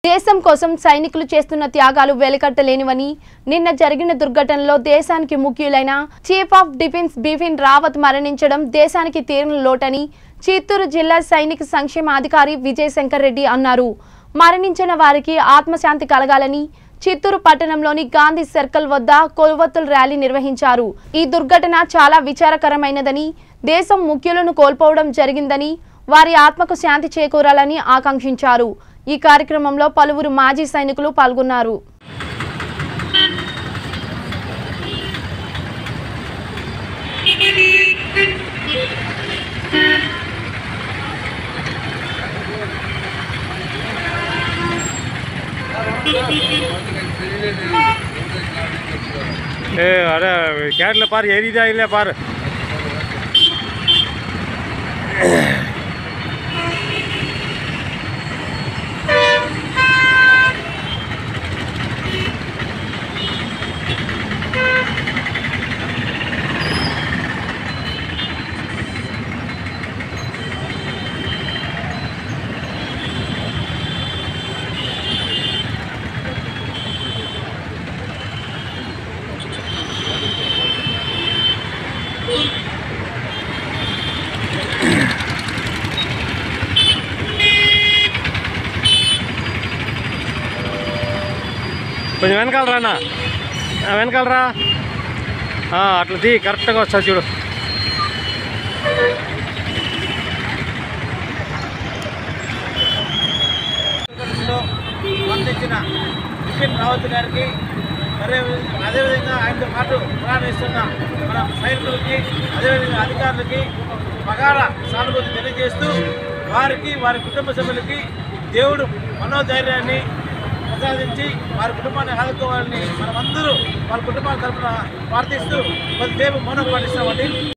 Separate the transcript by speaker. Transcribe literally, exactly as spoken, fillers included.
Speaker 1: దేశం కోసం సైనికులు చేస్తున్న త్యాగాలు వెలకట్టలేనివని నిన్న జరిగిన దుర్ఘటనలో దేశానికి ముఖ్యులైన chief of defence Bipin Rawat మరణించడం దేశానికి తీరని లోటని చిత్తూరు జిల్లా సైనిక సంక్షేమ అధికారి విజయ్ శంకర్ రెడ్డి అన్నారు. మరణించిన వారికి ఆత్మశాంతి కలగాలని చిత్తూరు పట్టణంలోని గాంధీ సర్కిల్ వద్ద కొవ్వొత్తుల ర్యాలీ నిర్వహించారు. ఈ దుర్ఘటన చాలా విచారకరమైనదని, దేశం ముఖ్యులను కోల్పోవడం జరిగిందని, వారి ఆత్మకు శాంతి చేకూరాలని ఆకాంక్షించారు. ఈ కార్యక్రమంలో పలువురు మాజీ సైనికులు పాల్గొన్నారు.
Speaker 2: ए अरे कैट ले पार एरी जा ले पार కొంచెం వెనకాలరా అన్న, వెనకాలరా, అట్లా తీ, కరెక్ట్గా వస్తా చూడు.
Speaker 3: స్పందించిన బిపిన్ రావత్ గారికి, అదే అదేవిధంగా ఆయనతో పాటు ప్రాణిస్తున్న మన సైనికులకి, అదేవిధంగా అధికారులకి ప్రగాఢ సానుభూతి తెలియజేస్తూ వారికి, వారి కుటుంబ సభ్యులకి దేవుడు మనోధైర్యాన్ని ప్రసాదించి వారి కుటుంబాన్ని ఆదుకోవాలని మనమందరూ వాళ్ళ కుటుంబాల తరఫున ప్రార్థిస్తూ కొద్దిసేపు మౌనం పాటిస్తామండి.